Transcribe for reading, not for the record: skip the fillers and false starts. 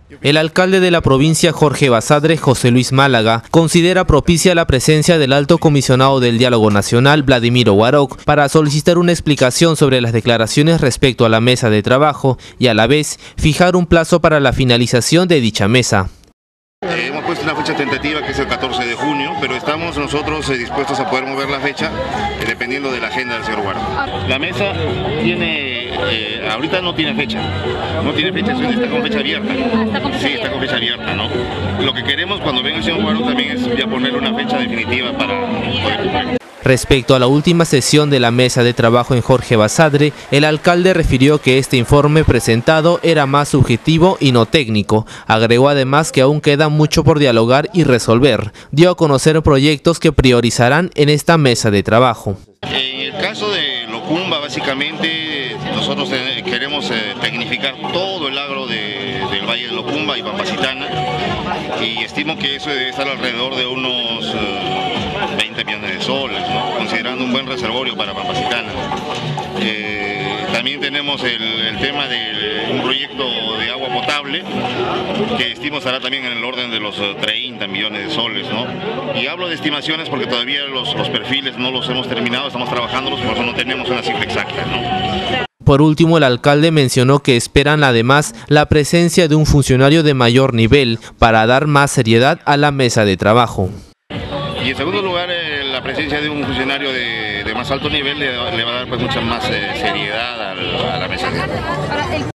El alcalde de la provincia, Jorge Basadre, José Luis Málaga, considera propicia la presencia del alto comisionado del Diálogo Nacional, Vladimiro Guaroc, para solicitar una explicación sobre las declaraciones respecto a la mesa de trabajo y a la vez fijar un plazo para la finalización de dicha mesa. Hemos puesto una fecha tentativa que es el 14 de junio, pero estamos nosotros dispuestos a poder mover la fecha dependiendo de la agenda del señor Guaroc. La mesa tiene, ahorita no tiene fecha, está con fecha abierta. Sí, está con fecha abierta, ¿no? Lo que queremos cuando venga el señor Guaroc también es ya ponerle una fecha definitiva para poder cumplir. Respecto a la última sesión de la mesa de trabajo en Jorge Basadre, el alcalde refirió que este informe presentado era más subjetivo y no técnico. Agregó además que aún queda mucho por dialogar y resolver. Dio a conocer proyectos que priorizarán en esta mesa de trabajo. En el caso de Locumba, básicamente nosotros queremos tecnificar todo el agro del Valle de Locumba y Pampasitana, y estimo que eso debe estar alrededor de unos 20 millones de soles, ¿no? Considerando un buen reservorio para Pampasitana. También tenemos el tema de un proyecto de agua potable que estimo estará también en el orden de los 30 millones de soles, ¿no? Y hablo de estimaciones porque todavía los perfiles no los hemos terminado, estamos trabajándolos, por eso no tenemos una cifra exacta, ¿no? Por último, el alcalde mencionó que esperan además la presencia de un funcionario de mayor nivel para dar más seriedad a la mesa de trabajo. Y en segundo lugar, la presencia de un funcionario de más alto nivel le va a dar pues mucha más seriedad a la mesa de trabajo.